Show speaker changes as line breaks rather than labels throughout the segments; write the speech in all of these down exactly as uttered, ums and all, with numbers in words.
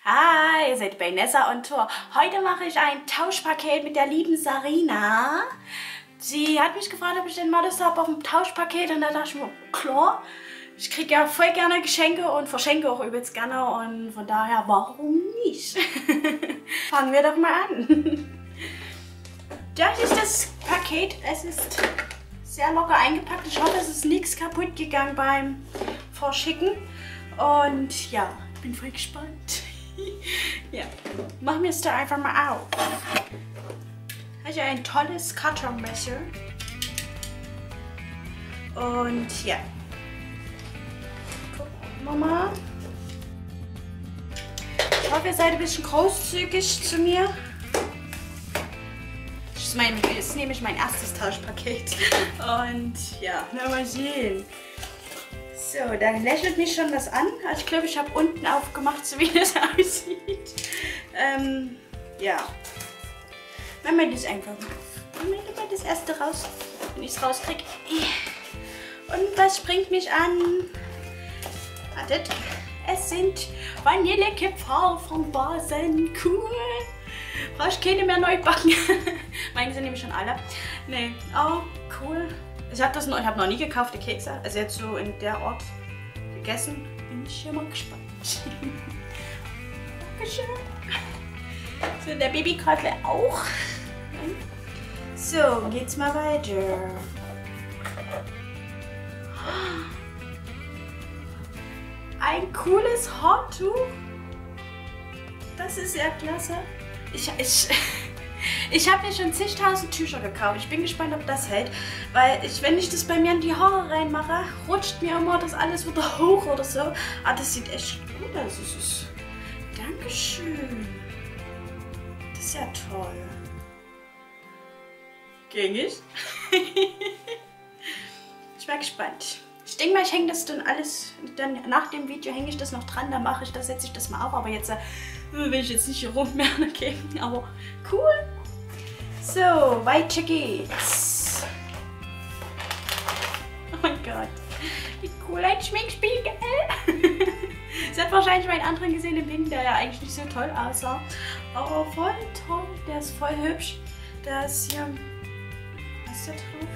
Hi, ihr seid bei Nessa on Tour. Heute mache ich ein Tauschpaket mit der lieben Sarina. Sie hat mich gefragt, ob ich den Modest habe auf dem Tauschpaket und da dachte ich mir, klar, ich kriege ja voll gerne Geschenke und verschenke auch übelst gerne und von daher, warum nicht? Fangen wir doch mal an. Das ist das Paket, es ist sehr locker eingepackt. Ich hoffe, es ist nichts kaputt gegangen beim Verschicken und ja, bin voll gespannt. Ja, machen wir es da einfach mal auf. Also ein tolles Kartonmesser. Und ja. Gucken wir mal. Ich hoffe, ihr seid ein bisschen großzügig zu mir. Das ist, mein, das ist nämlich mein erstes Tauschpaket. Und ja, na mal sehen. So, da lächelt mich schon was an. Also ich glaube, ich habe unten aufgemacht, so wie das aussieht. Ähm, ja. Machen wir das einfach mal auf. Machen wir das erste raus, wenn ich es rauskriege. Und was springt mich an? Wartet. Es sind Vanillekipferl von Basen. Cool. Brauche ich keine mehr neu backen. Meine sind nämlich schon alle. Nee. Oh, cool. Ich habe das noch, ich habe noch nie gekaufte Kekse, also jetzt so in der Art gegessen. Bin ich schon mal gespannt. Dankeschön. So, der Babykräutle auch. So, geht's mal weiter. Ein cooles Haartuch. Das ist ja klasse. Ich, ich Ich habe mir schon zigtausend Tücher gekauft. Ich bin gespannt, ob das hält. Weil ich, wenn ich das bei mir in die Haare reinmache, rutscht mir immer das alles wieder hoch oder so. Ah, das sieht echt gut aus. Das ist... Dankeschön. Das ist ja toll. Gängig. Ich bin gespannt. Ich denke mal, ich hänge das dann alles, dann nach dem Video hänge ich das noch dran, dann mache ich das, setze ich das mal auf. Aber jetzt äh, will ich jetzt nicht hier rummehren, okay? Aber cool. So, weiter geht's. Oh mein Gott. Wie cool, ein Schminkspiegel. Sie hat wahrscheinlich meinen anderen gesehen, den Pink, der ja eigentlich nicht so toll aussah. Aber voll toll. Der ist voll hübsch. Da ist hier... Was ist da drauf?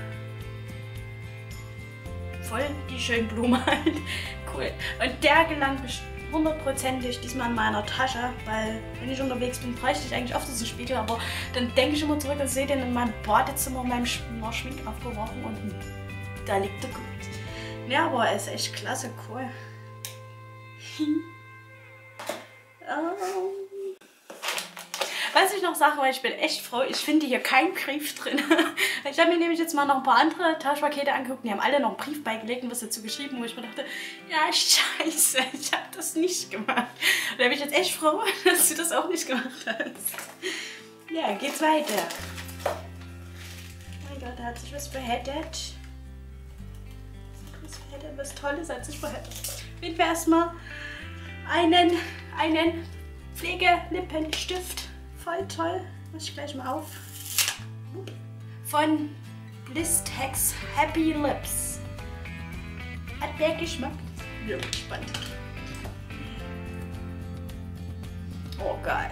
Voll die schönen Blumen halt. Cool. Und der gelangt hundertprozentig diesmal in meiner Tasche, weil wenn ich unterwegs bin, bräuchte ich eigentlich oft so einen Spiegel, aber dann denke ich immer zurück und sehe den in meinem Badezimmer, in meinem Schmink aufgeworfen und da liegt er gut. Ja, aber er ist echt klasse, cool. Oh. Was ich noch sage, weil ich bin echt froh, ich finde hier keinen Brief drin. Ich habe mir nämlich jetzt mal noch ein paar andere Tauschpakete angeguckt, die haben alle noch einen Brief beigelegt und was dazu geschrieben, wo ich mir dachte, ja scheiße, ich habe das nicht gemacht. Und da bin ich jetzt echt froh, dass du das auch nicht gemacht hast. Ja, geht's weiter. Oh mein Gott, da hat sich was verheddert. Was verheddert, was Tolles hat sich verheddert. Finden wir erstmal einen, einen Pflegelippenstift. Voll toll. Muss ich gleich mal auf. Von Blistex Happy Lips. Hat der Geschmack? Ja, spannend. Oh, geil.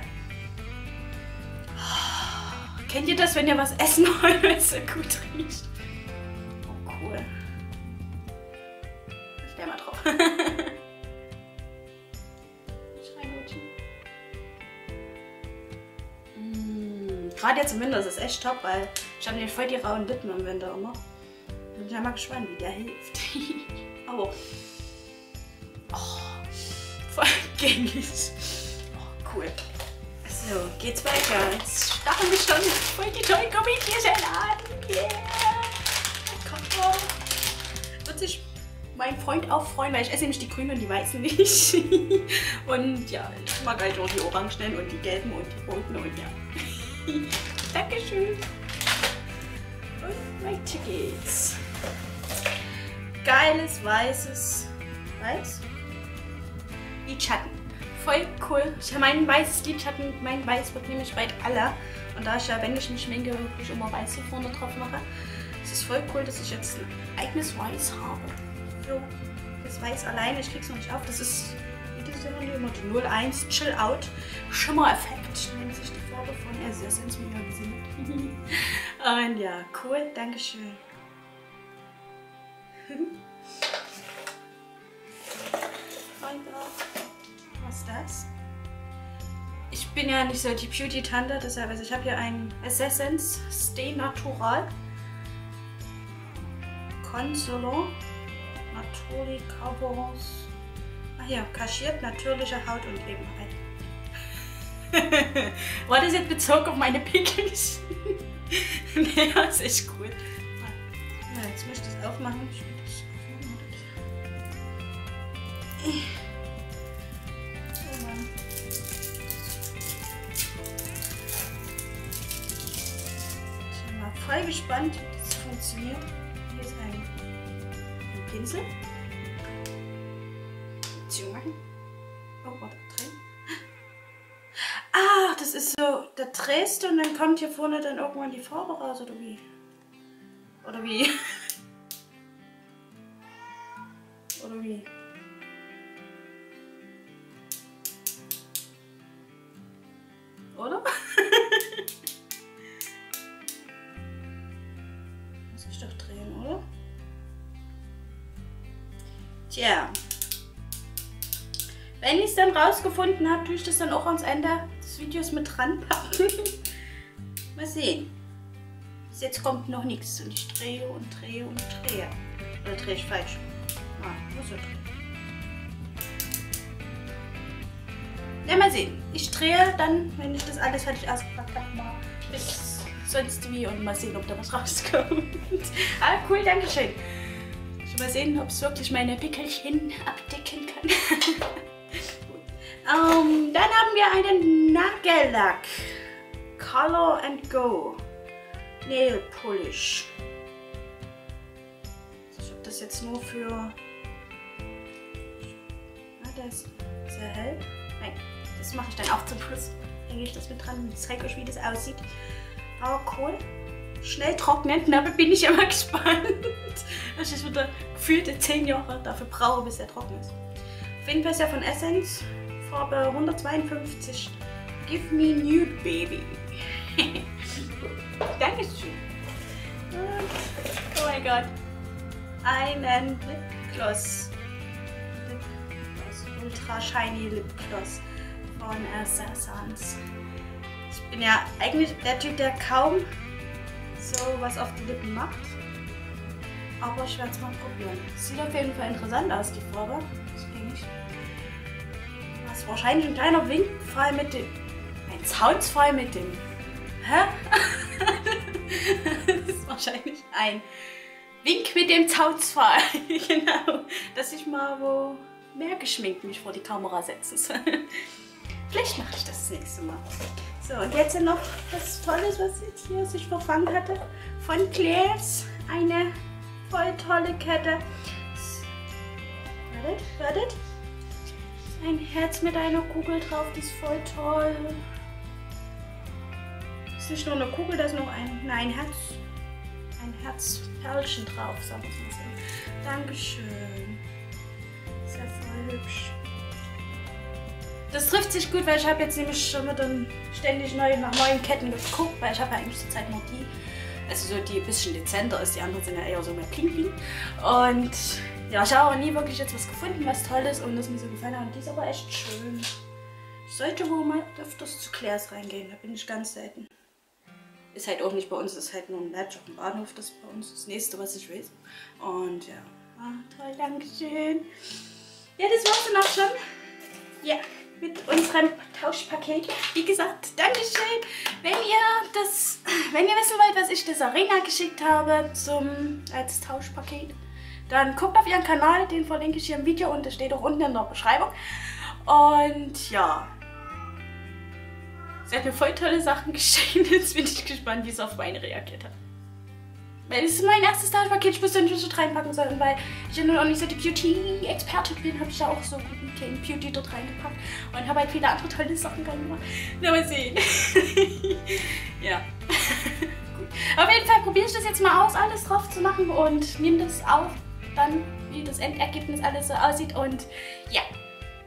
Oh, kennt ihr das, wenn ihr was essen wollt, wenn es so gut riecht? Oh, cool. Ich stell mal drauf. Gerade jetzt im Winter ist es echt top, weil ich habe nämlich voll die rauen Lippen im Winter immer. Bin ich ja mal gespannt, wie der hilft. Aber oh, voll gängig. Oh, cool. So, geht's weiter. Jetzt starten wir schon voll die tollen Gummibärchen an. Yeah! Komm, wird sich mein Freund auch freuen, weil ich esse nämlich die grünen und die weißen nicht. Und ja, ich mag halt auch die orangenen und die gelben und die roten und ja. Dankeschön. Und weiter geht's. Geiles, weißes, weiß? Lidschatten. Voll cool. Ich habe mein weißes Lidschatten, mein Weiß wird nämlich bald alle. Und da ich ja, wenn ich mich schminke, wirklich immer weiß hier vorne drauf mache, ist es voll cool, dass ich jetzt ein eigenes Weiß habe. So, das Weiß alleine, ich krieg's noch nicht auf. Das ist diese Handy. Die null eins Chill Out Schimmer-Effekt nennt sich die Farbe von Essence. Mega gesehen. Und ja, cool, dankeschön. Was ist das? Ich bin ja nicht so die Beauty-Tante, deshalb, also ich habe hier ein Essence Stay Natural Concealer Naturally Covers. Ach ja, kaschiert natürliche Haut und Ebenheit. War das jetzt bezogen auf meine Pickel? Naja, ist echt cool. Ja, jetzt möchte ich das aufmachen. Ich will das aufmachen. Oh Mann. Ich bin mal voll gespannt, wie das funktioniert. Hier ist ein, ein Pinsel. Zumachen. Oh, warte, drehen. Ah, das ist so, da drehst du und dann kommt hier vorne dann irgendwann die Farbe raus, oder wie? Oder wie? Oder wie? Oder? Muss ich doch drehen, oder? Tja. Wenn ich es dann rausgefunden habe, tue ich das dann auch ans Ende des Videos mit dran packen. Mal sehen. Bis jetzt kommt noch nichts und ich drehe und drehe und drehe. Oder drehe ich falsch? Ah, muss ich drehen. Ja, mal sehen. Ich drehe dann, wenn ich das alles fertig ausgepackt habe, mal bis sonst wie und mal sehen, ob da was rauskommt. Ah, cool, danke schön. Ich mal sehen, ob es wirklich meine Pickelchen abdecken kann. um, dann haben wir einen Nagellack. Color and Go. Nail Polish. Ich habe das jetzt nur für... Ah, der ist sehr hell. Nein, das mache ich dann auch zum Schluss. Hänge ich das mit dran und zeige euch, wie das aussieht. Aber cool. Schnell trocknet, da bin ich immer gespannt. Dass ich wieder gefühlte zehn Jahre dafür brauche, bis er trocken ist. Auf jeden Fall ist er von Essence. Farbe hundertzweiundfünfzig. Give me nude, baby. Dankeschön. Und, oh mein Gott. Einen Lipgloss. Lipgloss. Ultra Shiny Lipgloss von Essence. Ich bin ja eigentlich der Typ, der kaum so was auf die Lippen macht. Aber ich werde es mal probieren. Sieht auf jeden Fall interessant aus, die Farbe. Das ist wahrscheinlich ein kleiner Winkfall mit dem... Ein Zaunsfall mit dem... Hä? Das ist wahrscheinlich ein Wink mit dem Zaunsfall. Genau. Dass ich mal wo mehr geschminkt mich vor die Kamera setzen soll. Vielleicht mache ich das, das nächste Mal. So, und jetzt noch was Tolles, was jetzt hier sich verfangen hatte. Von Claire's. Eine voll tolle Kette. Wartet, wartet. Ein Herz mit einer Kugel drauf, die ist voll toll. Das ist nicht nur eine Kugel, da ist noch ein, nein, ein Herz. Ein Herzperlchen drauf, sagen wir mal so. Dankeschön. Ist ja voll hübsch. Das trifft sich gut, weil ich habe jetzt nämlich schon wieder ständig neu nach neuen Ketten geguckt, weil ich habe ja eigentlich zur Zeit nur die, also so die ein bisschen dezenter ist, die anderen sind ja eher so mehr pink pink. Und ja, ich habe aber nie wirklich jetzt was gefunden, was toll ist und das mir so gefallen hat. Und die ist aber echt schön. Ich sollte wohl mal öfters zu Claire's reingehen, da bin ich ganz selten. Ist halt auch nicht bei uns, ist halt nur ein Latch auf dem Bahnhof, das ist bei uns das nächste, was ich weiß. Und ja, ah, toll, dankeschön. Ja, das war's dann auch schon. Ja, mit unserem Tauschpaket. Wie gesagt, dankeschön. Wenn ihr das, wenn ihr wissen wollt, was ich der Sarina geschickt habe zum, als Tauschpaket, dann guckt auf ihren Kanal, den verlinke ich hier im Video und das steht auch unten in der Beschreibung. Und ja, sie hat mir voll tolle Sachen geschenkt. Jetzt bin ich gespannt, wie sie auf meine reagiert hat. Weil es ist mein erstes Tauschpaket, ich wusste nicht, was ich reinpacken soll. Und weil ich ja nun auch nicht so die Beauty-Expertin bin, habe ich da auch so guten kleinen Beauty dort reingepackt. Und habe halt viele andere tolle Sachen reingemacht. Na, mal sehen. Ja. Gut. Auf jeden Fall probiere ich das jetzt mal aus, alles drauf zu machen und nehme das auf, dann wie das Endergebnis alles so aussieht. Und ja, bis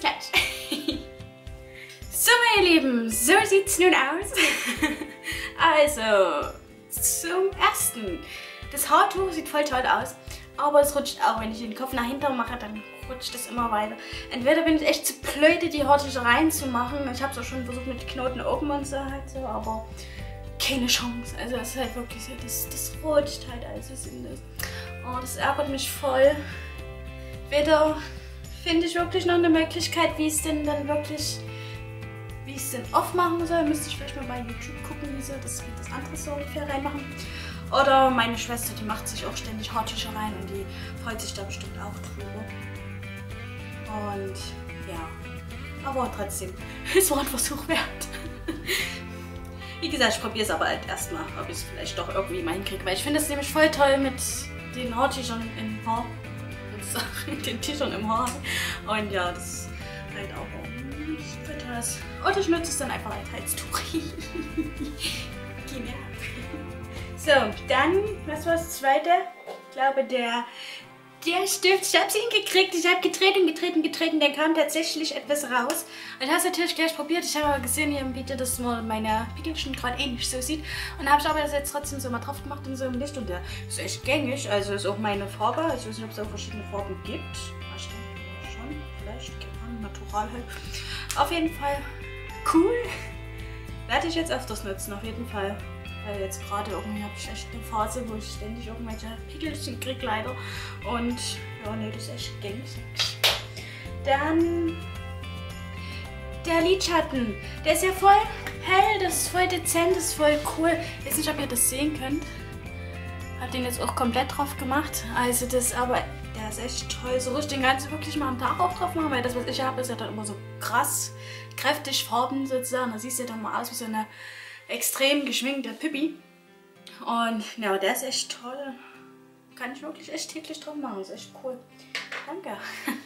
gleich. So, meine Lieben, so sieht's nun aus. Also, zum ersten. Das Haartuch sieht voll toll aus, aber es rutscht auch. Wenn ich den Kopf nach hinten mache, dann rutscht es immer weiter. Entweder bin ich echt zu blöde, die Haartücher reinzumachen. Ich habe es auch schon versucht mit Knoten oben und so halt so, aber keine Chance. Also es ist halt wirklich so, das, das rutscht halt alles. Das, oh, das ärgert mich voll. Weder finde ich wirklich noch eine Möglichkeit, wie es denn dann wirklich, wie ich es denn aufmachen soll. Müsste ich vielleicht mal bei YouTube gucken, wie sie das, wie das andere so ungefähr reinmachen. Oder meine Schwester, die macht sich auch ständig Haartücher rein und die freut sich da bestimmt auch drüber. Und ja, aber trotzdem, es war ein Versuch wert. Wie gesagt, ich probiere es aber halt erstmal, ob ich es vielleicht doch irgendwie mal hinkriege. Weil ich finde es nämlich voll toll mit den Haartüchern im Haar. Mit den Tüchern im Haar. Und ja, das ist halt auch nicht für das. Oder ich nutze es dann einfach als Halstuch. Genau. So, dann, was war das zweite? Ich glaube, der, der Stift. Ich habe es hingekriegt. Ich habe getreten, getreten, getreten. Dann kam tatsächlich etwas raus. Und habe es natürlich gleich probiert. Ich habe aber gesehen hier im Video, dass man meine Pickelchen gerade ähnlich so sieht. Und habe ich aber das jetzt trotzdem so mal drauf gemacht in so einem Licht. Und der ist echt gängig. Also ist auch meine Farbe. Ich weiß nicht, ob es auch verschiedene Farben gibt. Ich denke schon. Vielleicht. Natural halt. Auf jeden Fall cool. Werde ich jetzt öfters nutzen. Auf jeden Fall. Weil jetzt gerade irgendwie habe ich echt eine Phase, wo ich ständig irgendwelche Pickelchen kriege leider. Und ja, nee, das ist echt gängig. Dann der Lidschatten. Der ist ja voll hell, das ist voll dezent, das ist voll cool. Ich weiß nicht, ob ihr das sehen könnt. Habe den jetzt auch komplett drauf gemacht. Also das aber, der ist echt toll. So ruhig den ganzen wirklich mal am Tag auch drauf machen, weil das, was ich habe, ist ja dann immer so krass kräftig Farben sozusagen. Da siehst du dann mal aus wie so eine extrem geschminkte Pippi. Und ja, der ist echt toll. Kann ich wirklich echt täglich drauf machen. Das ist echt cool. Danke.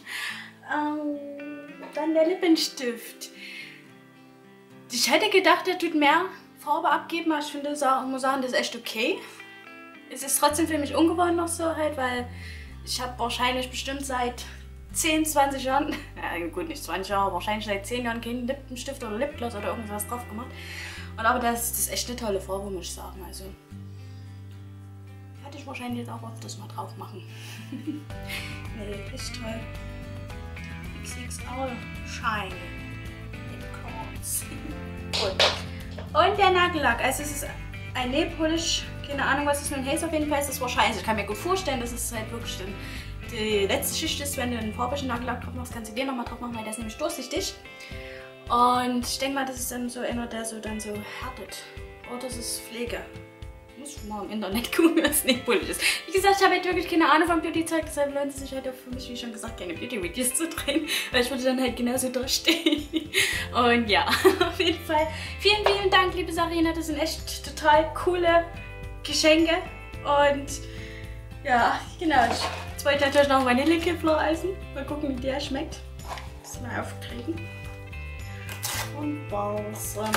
ähm, dann der Lippenstift. Ich hätte gedacht, der tut mehr Farbe abgeben, aber ich finde, ich muss sagen, das ist echt okay. Es ist trotzdem für mich ungewohnt noch so halt, weil ich habe wahrscheinlich bestimmt seit zehn, zwanzig Jahren, ja gut, nicht zwanzig Jahre, wahrscheinlich seit zehn Jahren keinen Lippenstift oder Lipgloss oder irgendwas drauf gemacht. Und aber das, das ist echt eine tolle Farbe, muss ich sagen. Also hätte ich wahrscheinlich jetzt auch öfters mal drauf machen. Nee, ist toll. X X L Shine. It counts. Und, und der Nagellack. Also es ist ein Nail Polish. Keine Ahnung, was es nun heißt. Auf jeden Fall ist es wahrscheinlich. Ich kann mir gut vorstellen, dass es halt wirklich dann die letzte Schicht ist, wenn du einen farbigen Nagellack drauf machst, kannst du den nochmal drauf machen, weil der ist nämlich durchsichtig. Und ich denke mal, das ist dann so einer, der so dann so härtet. Oder das ist Pflege. Ich muss schon mal im Internet gucken, was nicht Polish ist. Wie gesagt, ich habe halt wirklich keine Ahnung vom Beauty-Zeug, deshalb lohnt es sich halt auch für mich, wie schon gesagt, keine Beauty-Videos zu drehen, weil ich würde dann halt genauso durchstehen. Und ja, auf jeden Fall vielen, vielen Dank, liebe Sarina. Das sind echt total coole Geschenke. Und ja, genau. Jetzt wollte ich natürlich noch Vanillekipfler essen. Mal gucken, wie der schmeckt. Das mal aufkriegen. Und Balsam.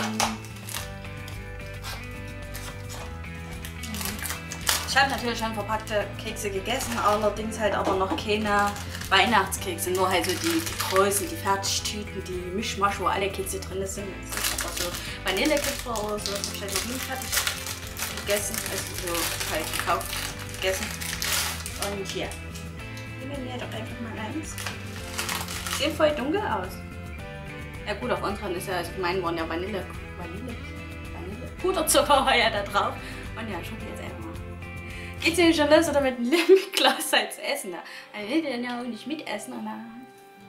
Ich habe natürlich schon verpackte Kekse gegessen, allerdings halt aber noch keine Weihnachtskekse, nur halt so die, die Größen, die Fertigtüten, die Mischmasch, wo alle Kekse drin sind. Das ist aber so Vanillekipferl oder so, das habe ich halt noch nie fertig gegessen, also so halt gekauft, gegessen. Und hier, nehmen wir doch einfach mal eins. Sieht voll dunkel aus. Ja gut, auf unseren ist ja, also auf meinen waren ja Vanille, Vanille, Vanille, Puderzucker war ja da drauf. Und ja, schon jetzt einfach mal. Geht's nämlich schon los, oder mit einem Lipgloss halt zu essen? Da. Also will den ja auch nicht mitessen. Und dann...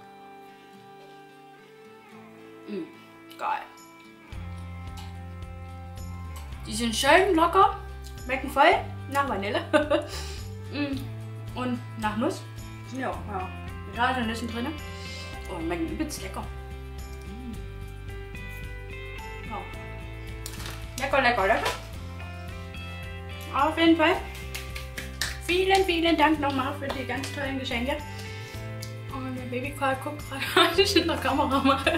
Mmh, geil. Die sind schön locker, schmecken voll nach Vanille. mmh. Und nach Nuss. Sind ja auch ja, Haselnüsse drin. Oh, schmecken übelst lecker. Ja. Lecker, lecker, lecker. Auf jeden Fall. Vielen, vielen Dank nochmal für die ganz tollen Geschenke. Und der Babycall guckt gerade, was ich in der Kamera mache.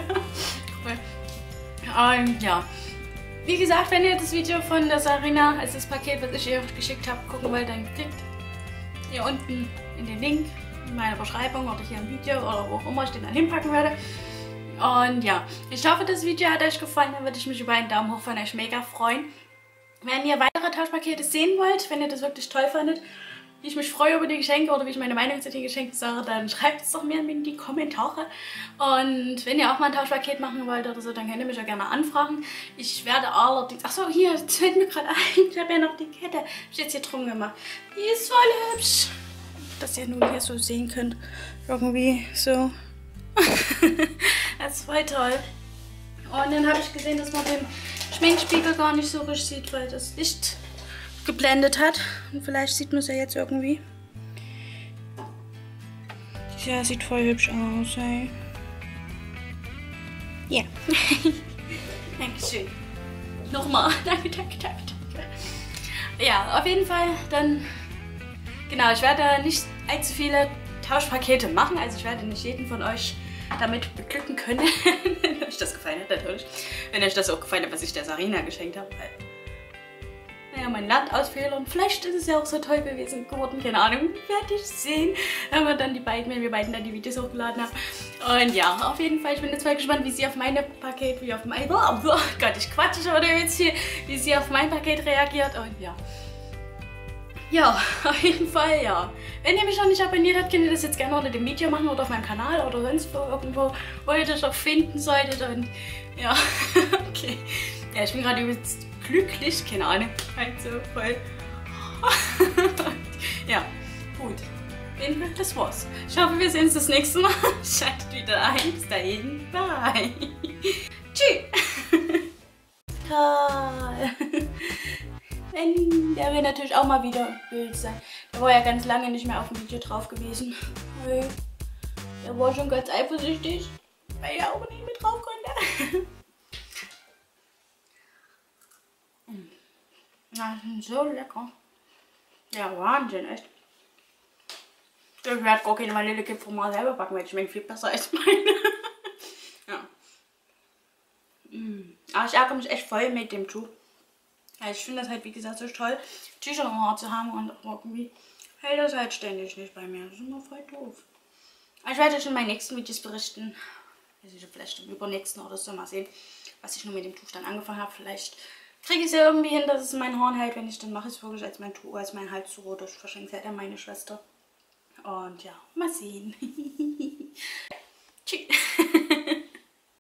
Und ja. Wie gesagt, wenn ihr das Video von der Sarina, also das Paket, was ich ihr geschickt habe, gucken wollt, dann klickt hier unten in den Link in meiner Beschreibung oder hier im Video oder wo auch immer ich den dann hinpacken werde. Und ja, ich hoffe, das Video hat euch gefallen. Dann würde ich mich über einen Daumen hoch von euch mega freuen. Wenn ihr weitere Tauschpakete sehen wollt, wenn ihr das wirklich toll fandet, wie ich mich freue über die Geschenke oder wie ich meine Meinung zu den Geschenken sage, dann schreibt es doch mir in die Kommentare. Und wenn ihr auch mal ein Tauschpaket machen wollt oder so, dann könnt ihr mich ja gerne anfragen. Ich werde allerdings... Achso, hier, das fällt mir gerade ein. Ich habe ja noch die Kette. Hab ich jetzt hier drum gemacht. Die ist voll hübsch. Dass ihr nur hier so sehen könnt. Irgendwie so. Das ist voll toll. Und dann habe ich gesehen, dass man den Schminkspiegel gar nicht so richtig sieht, weil das Licht geblendet hat. Und vielleicht sieht man es ja jetzt irgendwie. Ja, sieht voll hübsch aus, ey. Ja. Yeah. Dankeschön. Nochmal. Danke, danke, danke, danke. Ja, auf jeden Fall dann... Genau, ich werde nicht allzu viele Tauschpakete machen. Also ich werde nicht jeden von euch damit beglücken können. Wenn euch das gefallen hat, natürlich. Wenn euch das auch gefallen hat, was ich der Sarina geschenkt habe. Naja, mein Land ausfehlen. Vielleicht ist es ja auch so toll gewesen geworden. Keine Ahnung, werde ich sehen. Wenn wir dann die beiden, wenn wir beiden dann die Videos hochgeladen haben. Und ja, auf jeden Fall, ich bin jetzt mal gespannt, wie sie auf meine Paket, wie auf mein... Oh Gott, ich quatsche schon wieder jetzt hier. Wie sie auf mein Paket reagiert. Und ja. Ja, auf jeden Fall, ja. Wenn ihr mich noch nicht abonniert habt, könnt ihr das jetzt gerne unter dem Video machen oder auf meinem Kanal oder sonst wo, irgendwo, wo ihr das auch finden solltet. Und ja, okay. Ja, ich bin gerade übelst glücklich, keine Ahnung, halt so voll. Ja, gut. Das war's. Ich hoffe, wir sehen uns das nächste Mal. Schaltet wieder ein. Bis dahin. Bye. Tschüss. Toll. Wenn, der will natürlich auch mal wieder im Bild sein. Der war ja ganz lange nicht mehr auf dem Video drauf gewesen. Der war schon ganz eifersüchtig, weil er auch nicht mit drauf konnte. Na, so lecker. Ja, Wahnsinn, echt. Ich werde gar keine Vanillekipferl mal selber backen, weil ich schmeckt viel besser als meine. Ja. Aber ich ärgere mich echt voll mit dem Tuch. Ja, ich finde das halt, wie gesagt, so toll, Tücher im Haar zu haben und irgendwie hält das halt ständig nicht bei mir. Das ist immer voll doof. Aber ich werde euch in meinen nächsten Videos berichten, also vielleicht im übernächsten oder so, mal sehen, was ich nur mit dem Tuch dann angefangen habe. Vielleicht kriege ich es ja irgendwie hin, dass es in meinen Haaren hält. Wenn nicht, dann mache ich es wirklich als mein Tuch, als mein Hals so rot. Ich verschenke es halt an meine Schwester. Und ja, mal sehen. Tschüss.